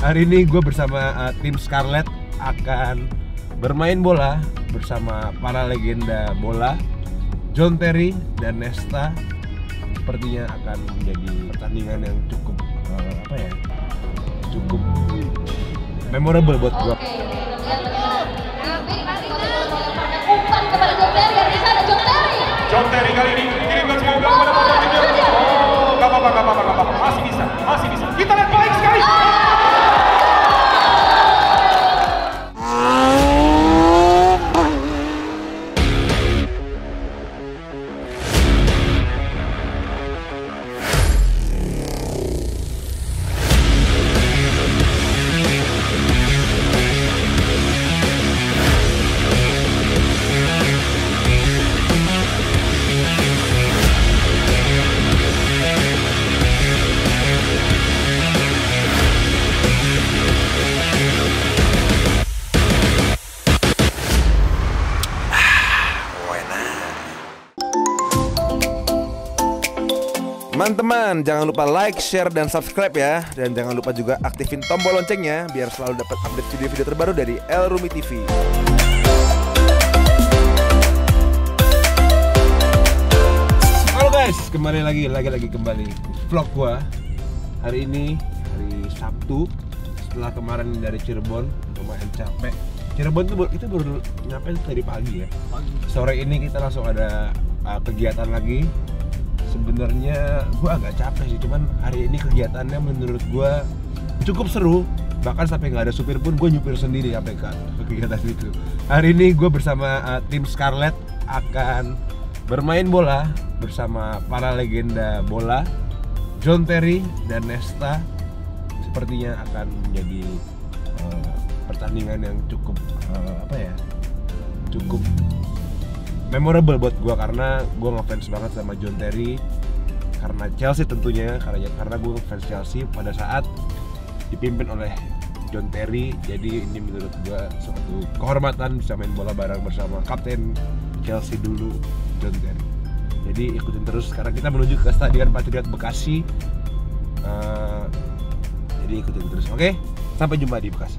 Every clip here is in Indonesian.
Hari ini gue bersama tim Scarlet akan bermain bola bersama para legenda bola, John Terry dan Nesta. Sepertinya akan menjadi pertandingan yang cukup cukup memorable buat gue. Umpan kepada John Terry, dari sana John Terry. John Terry kali ini kirimkan sebuah bola kepada Bapak Junior. Oh, gak apa-apa, masih bisa. Kita lihat baik sekali. Teman-teman, jangan lupa like, share, dan subscribe ya. Dan jangan lupa juga aktifin tombol loncengnya biar selalu dapat update video-video terbaru dari Elrumi TV. Halo guys, kembali lagi vlog gua. Hari ini hari Sabtu. Setelah kemarin dari Cirebon, lumayan capek. Cirebon itu baru nyampe tadi pagi ya. Sore ini kita langsung ada kegiatan lagi. Sebenarnya gue agak capek sih, cuman hari ini kegiatannya menurut gue cukup seru. Bahkan sampai nggak ada supir pun gue nyupir sendiri sampai ke kegiatan itu. Hari ini gue bersama tim Scarlet akan bermain bola bersama para legenda bola, John Terry dan Nesta. Sepertinya akan menjadi pertandingan yang cukup cukup memorable buat gue, karena gue ngefans banget sama John Terry karena Chelsea tentunya, karena gue ngefans Chelsea pada saat dipimpin oleh John Terry. Jadi ini menurut gue suatu kehormatan bisa main bola bareng bersama kapten Chelsea dulu, John Terry. Jadi ikutin terus, sekarang kita menuju ke Stadion Patriot Bekasi. Jadi ikutin terus, oke? Sampai jumpa di Bekasi.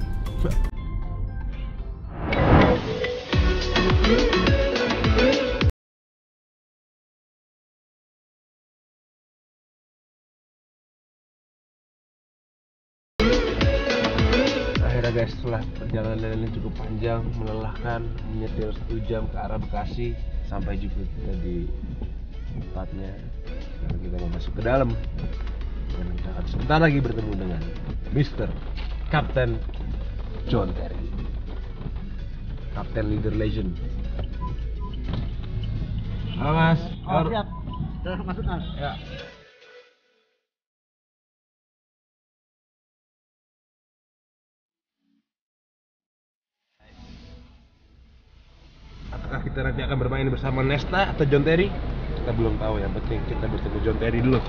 Guys, setelah perjalanan ini cukup panjang, melelahkan, menyetir 1 jam ke arah Bekasi, sampai juga kita di tempatnya. Sekarang kita mau masuk ke dalam dan kita akan sebentar lagi bertemu dengan Mr. Kapten John Terry, Kapten Leader Legend. Halo Mas. Siap. Sudah masuk Mas. Ya. Apakah kita nanti akan bermain bersama Nesta atau John Terry? Kita belum tahu, yang penting kita bertemu John Terry dulu.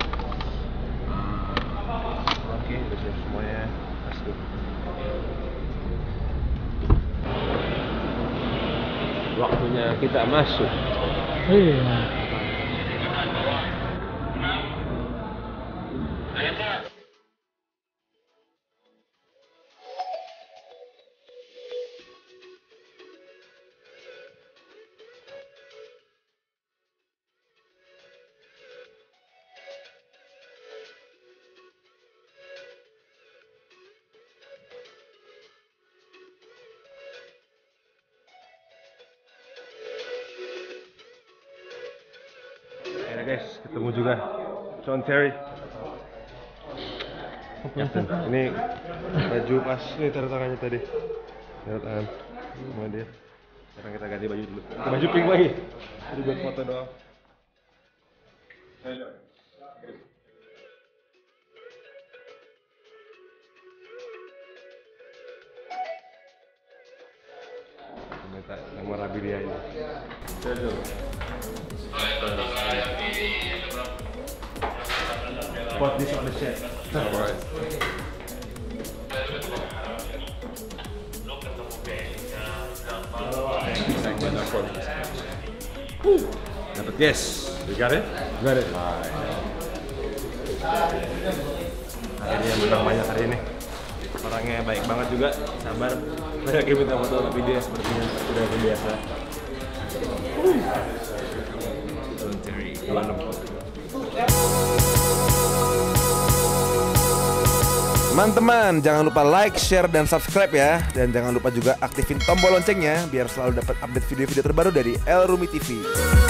Oke, udah siap semuanya. Let's go. Waktunya kita masuk. Iya. Guys, ketemu juga John Terry. Ini baju pas, ini taruh tangannya tadi. Taruh tangan sama dia. Sekarang kita ganti baju dulu. Baju pink lagi. Jadi buat foto doang. Minta memorabilia ini. Put this on the shed. Alright. Dapat, yes. You got it? Got it. Akhirnya menang banyak hari ini. Orangnya baik banget juga, sabar. Lagi minta foto tapi dia sepertinya udah biasa. Teman-teman, jangan lupa like, share, dan subscribe ya. Dan jangan lupa juga aktifin tombol loncengnya biar selalu dapat update video-video terbaru dari Elrumi TV.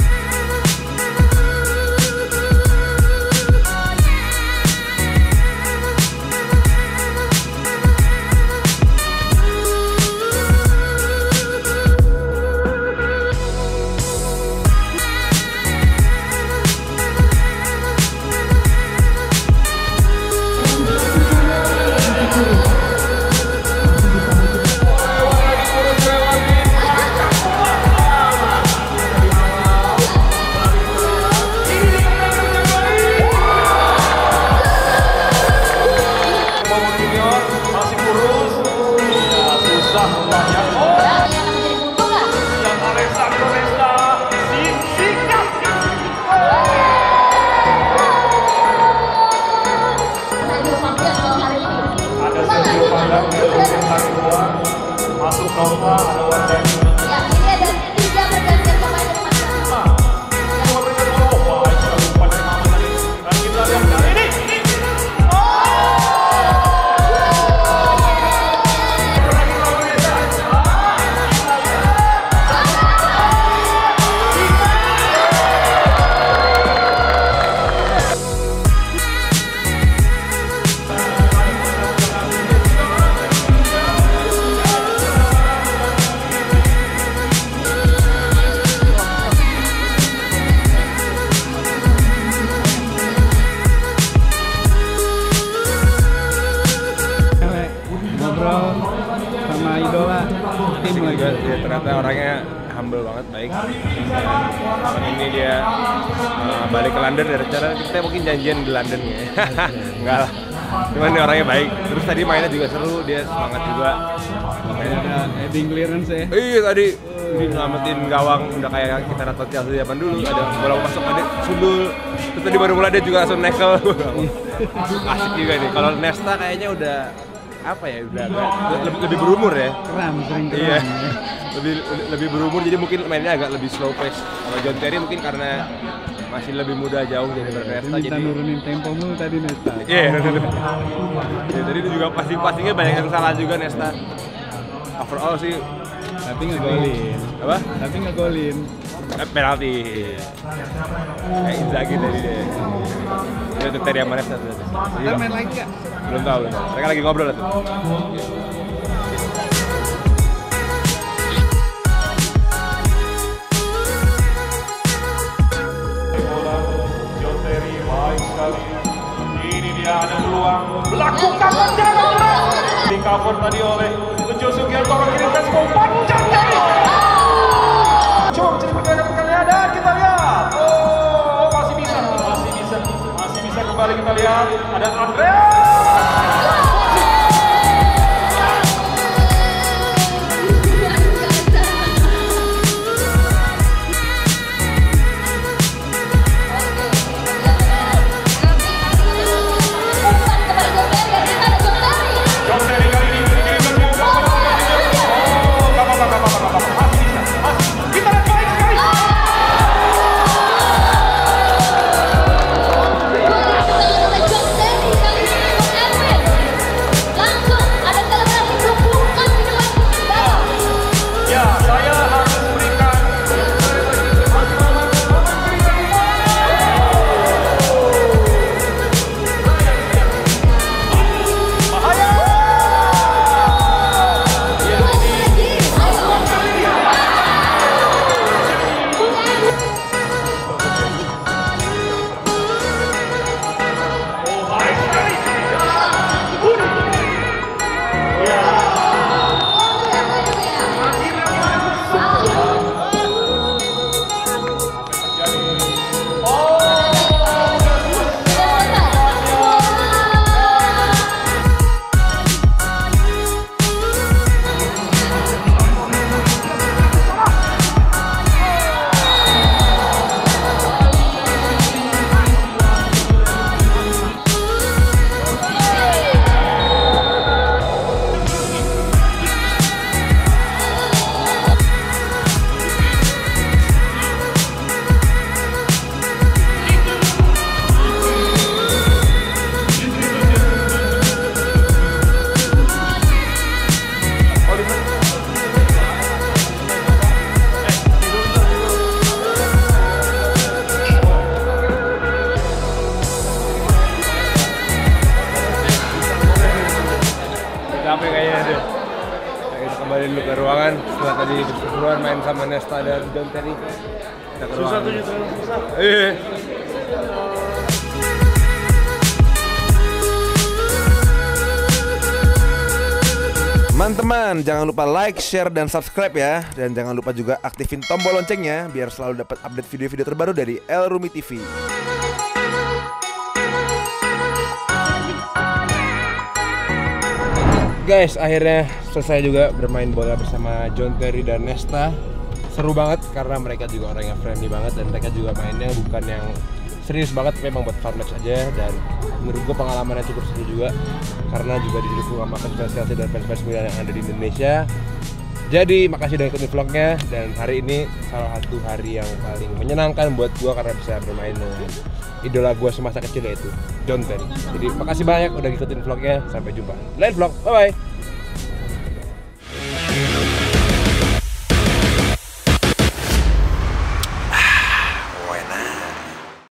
Masuk Nova, ada Wardani. Ya, ini ada 3 pergantian pemain dari masing-masing. Cuma berikan Nova, jangan lupa dari nama tadi. Dan kita lihat kali ini. Ngobrol sama idola tim lagi. Dia ternyata orangnya humble banget, baik. Dan ini dia balik ke London dari cara kita mungkin janjian di London ya. Enggak lah. Cuman dia orangnya baik. Terus tadi mainnya juga seru, dia semangat juga. Ada heading clearance ya. Iya tadi nyelamatin gawang udah kayak kita nonton Chelsea zaman dulu, ada bola masuk ada sundul. Terus tadi baru mulai dia juga langsung nekel. Asik juga nih. Kalau Nesta kayaknya udah apa ya, udah lebih berumur ya. Sering kram. Iya. Lebih berumur jadi mungkin mainnya agak lebih slow pace. Kalau John Terry mungkin karena masih lebih muda jauh jadi Nesta Kita jadi nurunin tempomu tadi Nesta. iya. Ya, tadi juga passing-passingnya banyak yang salah juga Nesta. Overall sih Tapi ngegolin. apa? Tapi ngegolin. Penalti. Kayak Inzaghi tadi deh. Itu Terry sama Nesta tuh. Kita main lagi nggak? Belum tahu. Mereka lagi ngobrol tuh. John Terry baik sekali. Ini dia ada peluang. Melakukan tendangan keras. Di cover tadi oleh Tejo Sugiarto. Kirimkan sebuah panjang dari. Coba mencari perkalian dan kita lihat. Oh, masih bisa kembali kita lihat. Ada Andre. John Terry kali ini kirimkan sebuah bola. Oh, gak apa-apa. Masih bisa. Kita lihat baik sekali. capek kayaknya deh. Kita kembali dulu ke ruangan setelah tadi berseruan main sama Nesta dan John Terry. Kita ke ruangan. Susah. Iya. Teman-teman, jangan lupa like, share, dan subscribe ya. Dan jangan lupa juga aktifin tombol loncengnya biar selalu dapat update video-video terbaru dari Elrumi TV. Guys, akhirnya selesai juga bermain bola bersama John Terry dan Nesta. Seru banget karena mereka juga orang yang friendly banget dan mereka juga mainnya bukan yang serius banget, memang buat fun match aja. Dan menurut gue pengalamannya cukup seru juga karena juga didukung sama fans Chelsea dan fans Milan yang ada di Indonesia. Jadi makasih udah ikutin vlognya, dan hari ini salah satu hari yang paling menyenangkan buat gue karena bisa bermain dengan idola gue semasa kecil, yaitu John Terry. Jadi makasih banyak udah ikutin vlognya, sampai jumpa lain vlog, bye bye.